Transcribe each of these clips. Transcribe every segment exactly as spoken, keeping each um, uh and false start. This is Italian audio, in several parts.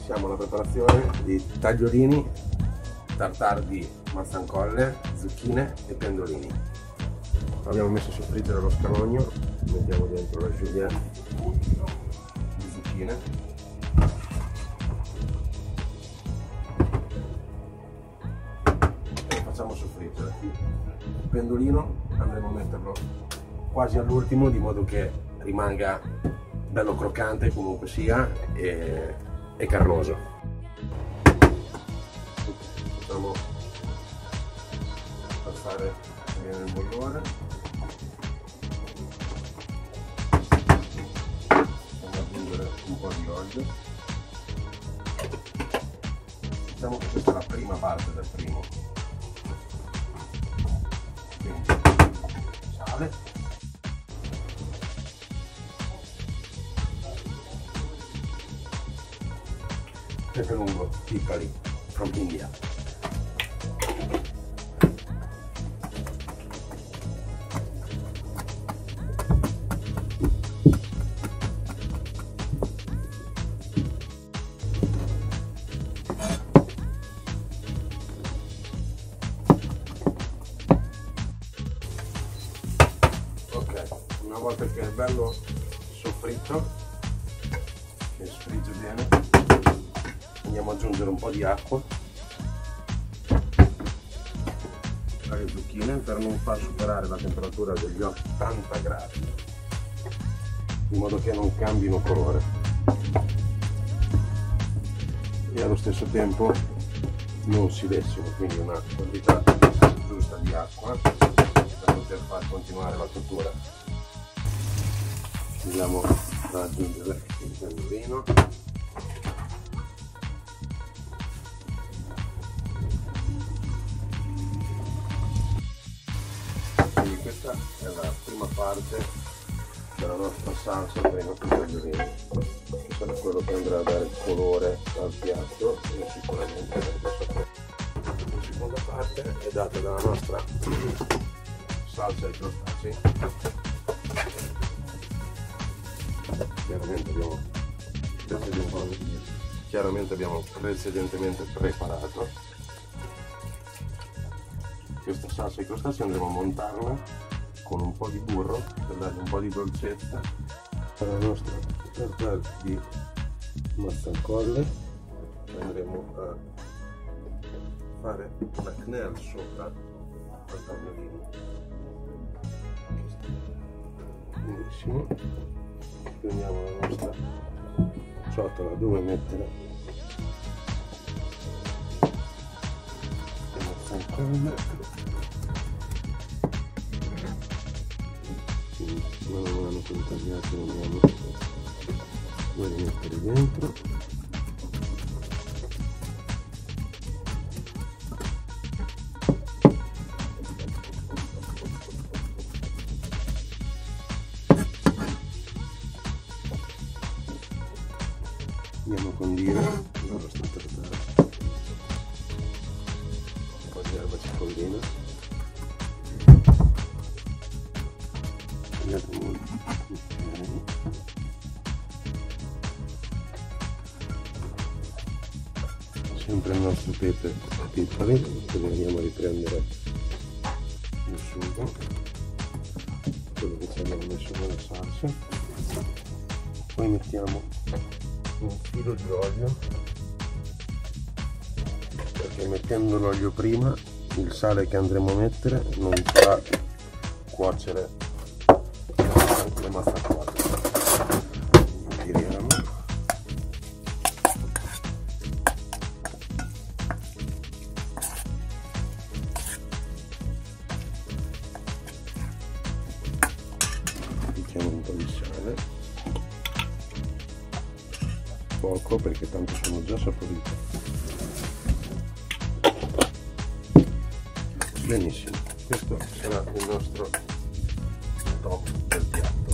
siamo alla preparazione di tagliolini, tartare di mazzancolle, zucchine e pendolini. Abbiamo messo a soffriggere lo scalogno, mettiamo dentro la julienne di zucchine, e lo facciamo soffriggere. Il pendolino andremo a metterlo quasi all'ultimo, di modo che rimanga bello croccante comunque sia e, e carnoso. Facciamo passare bene il bollore. Facciamo aggiungere un po' di olio. Diciamo che questa è la prima parte del primo. Quindi sale. Pepe lungo, Italy, from India. Ok, una volta che è bello soffritto, che sfrigge bene, andiamo ad aggiungere un po' di acqua alle zucchine per non far superare la temperatura degli ottanta gradi, in modo che non cambino colore, e allo stesso tempo non si lessino, quindi una quantità giusta di acqua per poter far continuare la cottura. Andiamo ad aggiungere il pendolino. Questa è la prima parte della nostra salsa per i nostri tagliolini. Questo è quello che andrà a dare colore al piatto e sicuramente anche sapore. La seconda parte è data dalla nostra salsa ai crostacei. Chiaramente abbiamo, chiaramente abbiamo precedentemente preparato questa salsa ai crostacei. Andremo a montarla con un po' di burro per dargli un po' di dolcezza. Per la nostra tartare di mazzancolle andremo a fare una quenelle sopra al tagliolino. Benissimo. Prendiamo la nostra ciotola dove mettere le mazzancolle. Man mano che le tagliate andiamo a rimettere dentro. Andiamo a condire la nostra tartare, un po' di erba cipollina. Sempre il nostro pepe piccoli, che andiamo a riprendere il sugo, quello che ci abbiamo messo nella salsa. Poi mettiamo un filo di olio, perché mettendo l'olio prima il sale che andremo a mettere non farà cuocere le mazzacolle. Tiriamo. Mettiamo un po' di sale, poco perché tanto sono già saporite. Benissimo, questo sarà il nostro top del piatto.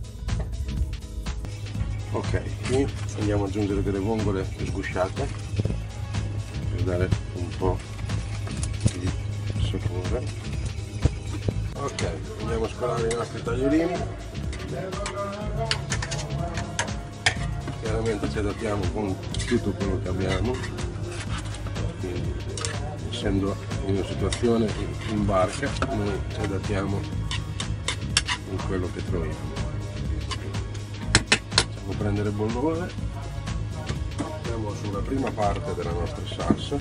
Ok, qui andiamo ad aggiungere delle vongole sgusciate per dare un po' di sapore. Ok, andiamo a scolare i nostri tagliolini. Chiaramente ci adattiamo con tutto quello che abbiamo, quindi essendo in una situazione in barca noi ci adattiamo in quello che troviamo. Facciamo prendere bollore, siamo sulla prima parte della nostra salsa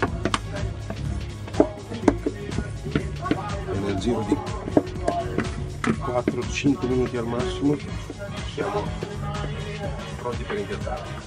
e nel giro di quattro cinque minuti al massimo siamo pronti per impiattare.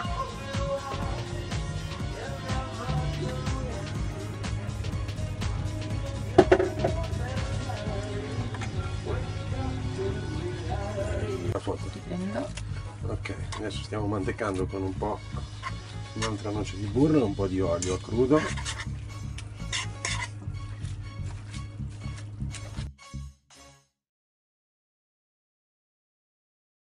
Ok, adesso stiamo mantecando con un po' un'altra noce di burro e un po' di olio a crudo.